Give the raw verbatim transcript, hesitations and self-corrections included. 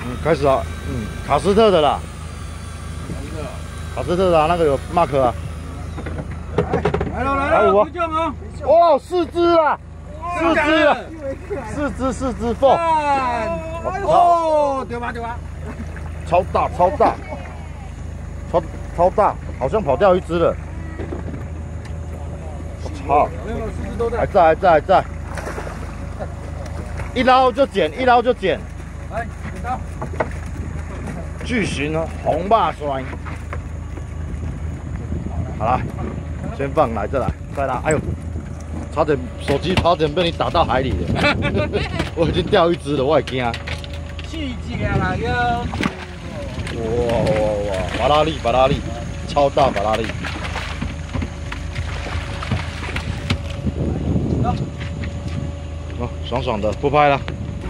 嗯，开始啊，嗯，卡斯特的啦，卡斯特的啊，那个有 mark 啊。 来了来了，不降啊！ 哇，四只啊，四只啊，四只四只凤。 哦，对吧对吧？ 超大超大，超超大，好像跑掉一只了。我操！还在还在还在，一捞就捡，一捞就捡。 来，剪刀。 巨型红霸栓。好了，先放来，再来，再拉。哎呦，差点手机差点被你打到海里了。我已经钓一只了，我也惊。 细节啦，要。 哇哇哇！巴拉利，巴拉利，超大巴拉利。哦，爽爽的，不拍了。